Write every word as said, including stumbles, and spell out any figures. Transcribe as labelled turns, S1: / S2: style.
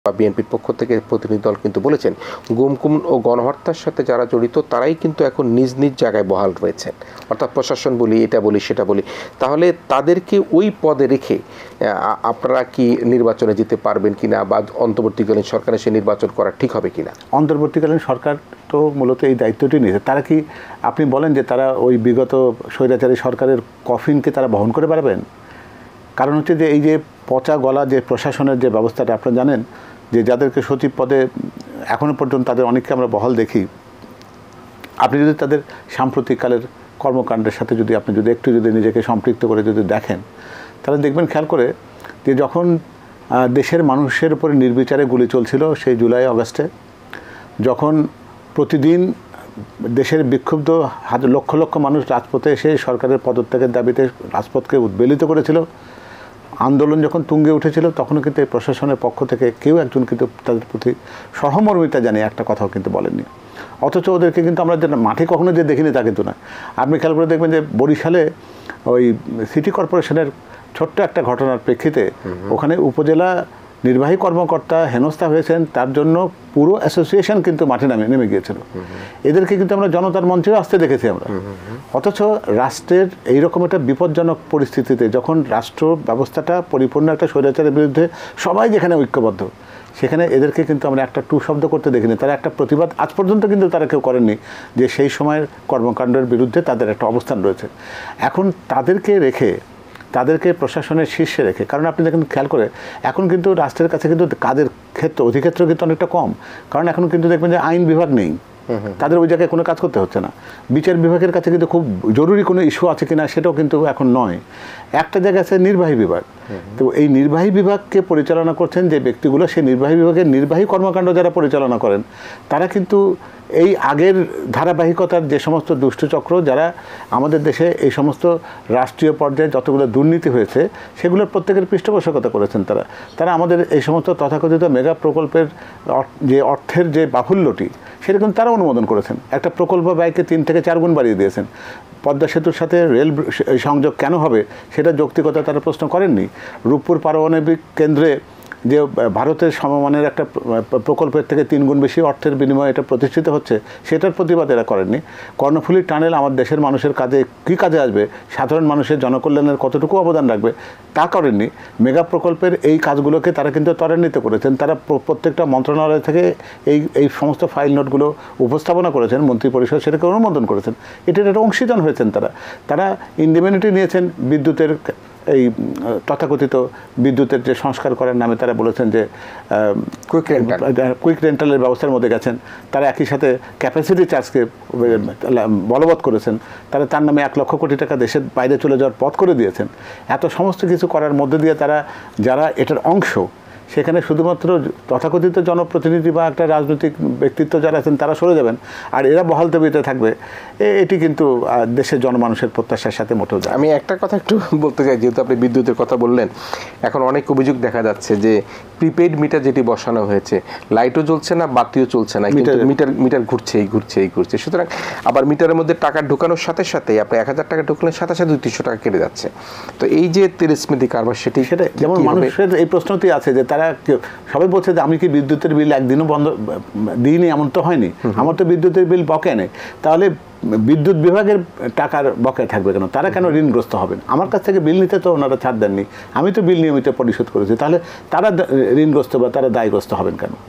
S1: বা বিএনপির পক্ষ থেকে প্রতিনিধি দল কিন্তু বলেছেন গুম ও গণহত্যার সাথে যারা জড়িত তারাই কিন্তু এখন নিজ নিজ জায়গায় বহাল রয়েছেন, অর্থাৎ প্রশাসন বলি, এটা বলি, সেটা বলি। তাহলে তাদেরকে ওই পদে রেখে আপনারা কি নির্বাচনে যেতে পারবেন কিনা, বা অন্তর্বর্তীকালীন সরকারের সে নির্বাচন করা ঠিক হবে কিনা?
S2: অন্তর্বর্তীকালীন সরকার তো মূলত এই দায়িত্বটি নিয়েছে। তারা কি, আপনি বলেন যে তারা ওই বিগত স্বৈরাচারী সরকারের কফিনকে তারা বহন করে পারবেন? কারণ হচ্ছে যে এই যে পচা গলা যে প্রশাসনের যে ব্যবস্থাটা, আপনারা জানেন যে যাদেরকে সচিব পদে এখনও পর্যন্ত তাদের অনেককে আমরা বহাল দেখি। আপনি যদি তাদের সাম্প্রতিককালের কর্মকাণ্ডের সাথে যদি আপনি যদি একটু যদি নিজেকে সম্পৃক্ত করে যদি দেখেন, তাহলে দেখবেন খেয়াল করে যে যখন দেশের মানুষের উপরে নির্বিচারে গুলি চলছিল সেই জুলাই আগস্টে, যখন প্রতিদিন দেশের বিক্ষুব্ধ হাজার লক্ষ লক্ষ মানুষ রাজপথে এসে সরকারের পদত্যাগের দাবিতে রাজপথকে উদ্বেলিত করেছিল, আন্দোলন যখন তুঙ্গে উঠেছিল, তখনও কিন্তু এই প্রশাসনের পক্ষ থেকে কেউ একজন কিন্তু তাদের প্রতি সহমর্মিতা জানিয়ে একটা কথাও কিন্তু বলেননি। অথচ ওদেরকে কিন্তু আমরা যে মাঠে কখনো যে দেখিনি তা কিন্তু না। আপনি খেয়াল করে দেখবেন যে বরিশালে ওই সিটি কর্পোরেশনের ছোট্ট একটা ঘটনার প্রেক্ষিতে ওখানে উপজেলা নির্বাহী কর্মকর্তা হেনস্থা হয়েছেন, তার জন্য পুরো অ্যাসোসিয়েশন কিন্তু মাঠে নামে নেমে গিয়েছিল। এদেরকে কিন্তু আমরা জনতার মঞ্চেও আসতে দেখেছি আমরা। অথচ রাষ্ট্রের এইরকম একটা বিপজ্জনক পরিস্থিতিতে যখন রাষ্ট্র ব্যবস্থাটা পরিপূর্ণ একটা স্বৈরাচারের বিরুদ্ধে সবাই যেখানে ঐক্যবদ্ধ, সেখানে এদেরকে কিন্তু আমরা একটা টু শব্দ করতে দেখিনি। তারা একটা প্রতিবাদ আজ পর্যন্ত কিন্তু তারা কেউ করেননি যে সেই সময়ের কর্মকাণ্ডের বিরুদ্ধে তাদের একটা অবস্থান রয়েছে। এখন তাদেরকে রেখে, তাদেরকে প্রশাসনের শীর্ষে রেখে, কারণ আপনি দেখেন খেয়াল করে এখন কিন্তু রাষ্ট্রের কাছে কিন্তু কাজের ক্ষেত্র অধিক্ষেত্র কিন্তু অনেকটা কম। কারণ এখন কিন্তু দেখবেন যে আইন বিভাগ নেই, তাদের ওই জায়গায় কোনো কাজ করতে হচ্ছে না। বিচার বিভাগের কাছে কিন্তু খুব জরুরি কোনো ইস্যু আছে কিনা সেটাও কিন্তু এখন নয়। একটা জায়গায় আছে নির্বাহী বিভাগ। তো এই নির্বাহী বিভাগকে পরিচালনা করছেন যে ব্যক্তিগুলো, সেই নির্বাহী বিভাগের নির্বাহী কর্মকাণ্ড যারা পরিচালনা করেন, তারা কিন্তু এই আগের ধারাবাহিকতার যে সমস্ত দুষ্টচক্র যারা আমাদের দেশে এই সমস্ত রাষ্ট্রীয় পর্যায়ে যতগুলো দুর্নীতি হয়েছে সেগুলোর প্রত্যেকের পৃষ্ঠপোষকতা করেছেন। তারা তারা আমাদের এই সমস্ত তথাকথিত মেগা প্রকল্পের যে অর্থের যে বাহুল্যটি, সেটা কিন্তু তারা অনুমোদন করেছেন। একটা প্রকল্প ব্যয়কে তিন থেকে চার গুণ বাড়িয়ে দিয়েছেন। পদ্মা সেতুর সাথে রেল সংযোগ কেন হবে সেটা যৌক্তিকতা তারা প্রশ্ন করেননি। রূপপুর পারমাণবিক কেন্দ্রে যে ভারতের সমমানের একটা প্রকল্পের থেকে তিন গুণ বেশি অর্থের বিনিময়ে এটা প্রতিষ্ঠিত হচ্ছে, সেটার প্রতিবাদ এরা করেননি। কর্ণফুলী টানেল আমার দেশের মানুষের কাজে কী কাজে আসবে, সাধারণ মানুষের জনকল্যাণের কতটুকু অবদান রাখবে, তা করেননি। মেগা প্রকল্পের এই কাজগুলোকে তারা কিন্তু ত্বরান্বিত করেছেন। তারা প্রত্যেকটা মন্ত্রণালয় থেকে এই এই সমস্ত ফাইল নোটগুলো উপস্থাপনা করেছেন, মন্ত্রী পরিষদ সেটাকে অনুমোদন করেছেন। এটার একটা অংশীদার হয়েছেন তারা। তারা ইন্ডিমেনিটি নিয়েছেন বিদ্যুতের, এই তথাকথিত বিদ্যুতের যে সংস্কার করার নামে তারা বলেছেন যে
S1: কুইক রেন্টাল
S2: কুইক রেন্টালের ব্যবস্থার মধ্যে গেছেন। তারা একই সাথে ক্যাপাসিটি চার্জকে বলবৎ করেছেন। তারা তার নামে এক লক্ষ কোটি টাকা দেশের বাইরে চলে যাওয়ার পথ করে দিয়েছেন। এত সমস্ত কিছু করার মধ্যে দিয়ে তারা, যারা এটার অংশ, সেখানে শুধুমাত্র তথাকথিত জনপ্রতিনিধি বা একটা রাজনৈতিক ব্যক্তিত্ব যারা আছেন তারা সরে যাবেন, আর এরা বহাল তবিতে থাকবে। এটি কিন্তু দেশের জনমানুষের প্রত্যাশার সাথে মোটেও যায়।
S1: আমি একটা কথা একটু বলতে চাই, যেহেতু আপনি বিদ্যুতের কথা বললেন, এখন অনেক অভিযোগ দেখা যাচ্ছে যে প্রিপেইড মিটার যেটি বসানো হয়েছে, লাইটও জ্বলছে না, বাতিও চলছে না, কিন্তু মিটার মিটার ঘুরছে এই ঘুরছে এই ঘুরছে সুতরাং আবার মিটারের মধ্যে টাকা ঢোকানোর সাথে সাথে আপনি এক হাজার টাকা ঢুকলেন, সাথে সাথে দুই তিনশো টাকা কেটে যাচ্ছে। তো এই যে তিরস্মৃতি কারবার, সেটি
S2: সেটা যেমন মানুষের এই প্রশ্নটি আছে যে তারা সবাই বলছে যে আমি কি বিদ্যুতের বিল একদিনও বন্ধ দিইনি, এমন তো হয়নি, আমার তো বিদ্যুতের বিল বকেয়া নেই। তাহলে বিদ্যুৎ বিভাগের টাকার বকেয়া থাকবে কেন? তারা কেন ঋণগ্রস্ত হবেন? আমার কাছ থেকে বিল নিতে তো ওনারা ছাড় দেননি, আমি তো বিল নিয়মিত পরিশোধ করেছি, তাহলে তারা ঋণগ্রস্ত বা তারা দায়গ্রস্ত হবেন কেন?